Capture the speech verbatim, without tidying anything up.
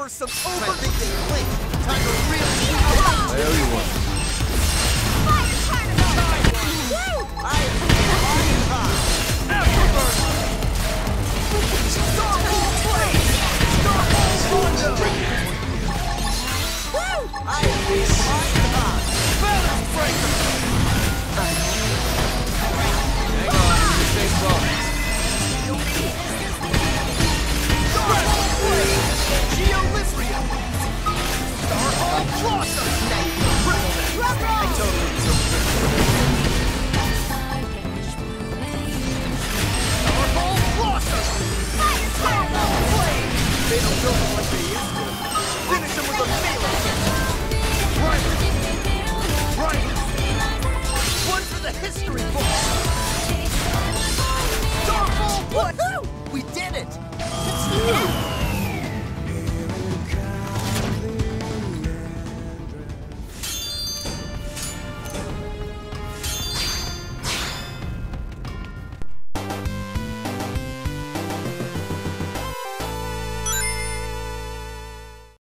for some over... I think they blinked. Time to really... There you want. Fire Carnival! Woo! I am flying high. Afterburner! Starfall Blade! Starfall Rondo! Woo! I am flying high. Balance Breaker! Hang on, you stay slow. Starfall Blade! Geolithria!